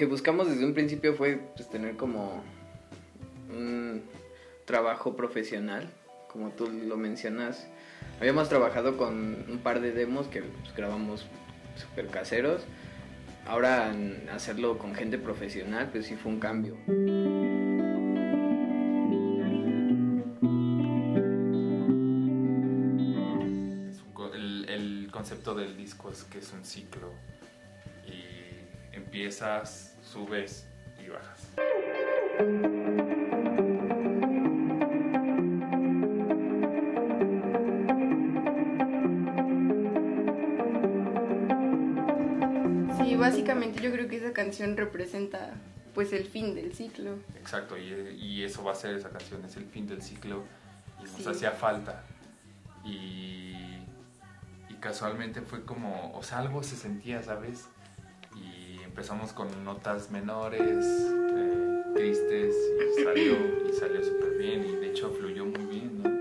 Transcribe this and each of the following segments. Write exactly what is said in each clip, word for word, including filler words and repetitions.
que buscamos desde un principio fue pues, tener como un trabajo profesional, como tú lo mencionas. Habíamos trabajado con un par de demos que pues, grabamos súper caseros. Ahora hacerlo con gente profesional, pues sí fue un cambio. El, el concepto del disco es que es un ciclo y empiezas, subes y bajas. Sí, básicamente yo creo que esa canción representa pues el fin del ciclo. Exacto, y, y eso va a ser esa canción, es el fin del ciclo y nos Sí. hacía falta. Y, y casualmente fue como, o sea, algo se sentía, ¿sabes? Y empezamos con notas menores, eh, tristes, y salió, y salió súper bien, y de hecho fluyó muy bien, ¿no?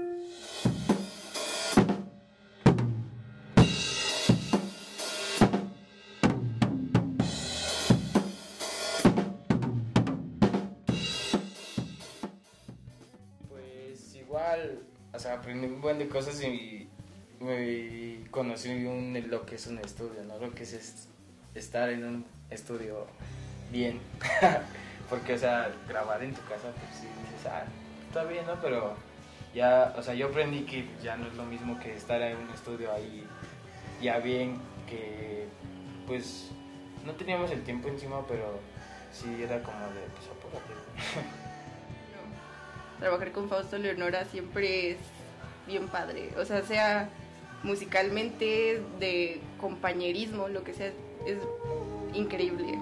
Pues igual, o sea, aprendí un buen de cosas y, y conocí un, lo que es un estudio, ¿no? Lo que es, es estar en un estudio bien. Porque, o sea, grabar en tu casa, pues sí, dices, ah, está bien, ¿no? Pero ya, o sea, yo aprendí que ya no es lo mismo que estar en un estudio ahí ya bien, que pues no teníamos el tiempo encima, pero sí era como de, pues apúrate. Trabajar con Fausto Leonora siempre es bien padre, o sea, sea musicalmente, de compañerismo, lo que sea, es increíble.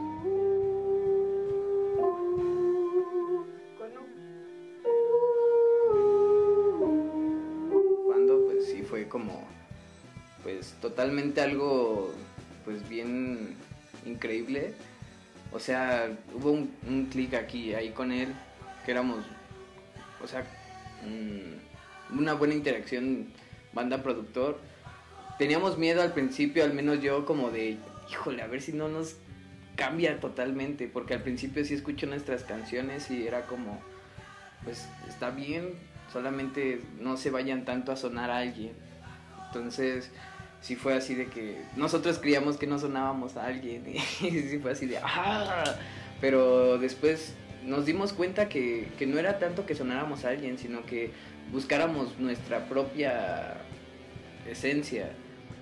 Cuando pues sí fue como pues totalmente algo pues bien increíble. O sea, hubo un, un clic aquí, ahí con él, que éramos, o sea, mmm, una buena interacción banda-productor. Teníamos miedo al principio, al menos yo, como de, híjole, a ver si no nos cambia totalmente, porque al principio sí escucho nuestras canciones y era como, pues está bien, solamente no se vayan tanto a sonar a alguien. Entonces sí fue así de que nosotros creíamos que no sonábamos a alguien y sí fue así de ¡ah! Pero después nos dimos cuenta que, que no era tanto que sonáramos a alguien, sino que buscáramos nuestra propia esencia.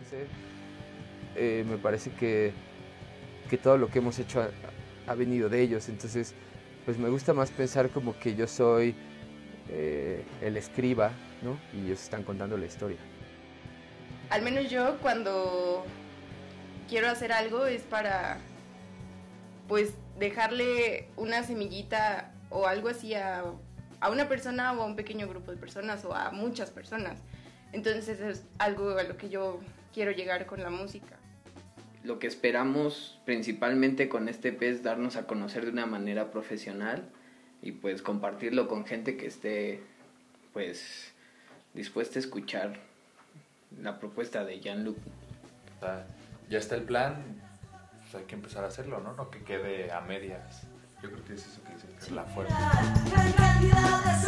Eh, me parece que, que todo lo que hemos hecho ha, ha venido de ellos, entonces pues me gusta más pensar como que yo soy eh, el escriba, ¿no? Y ellos están contando la historia. Al menos yo cuando quiero hacer algo es para pues dejarle una semillita o algo así a, a una persona o a un pequeño grupo de personas o a muchas personas. Entonces es algo a lo que yo quiero llegar con la música. Lo que esperamos principalmente con este E P es darnos a conocer de una manera profesional y pues compartirlo con gente que esté pues dispuesta a escuchar la propuesta de Jean-Luc. O sea, ya está el plan, pues hay que empezar a hacerlo, ¿no? No que quede a medias. Yo creo que es eso que dice, que es la fuerza.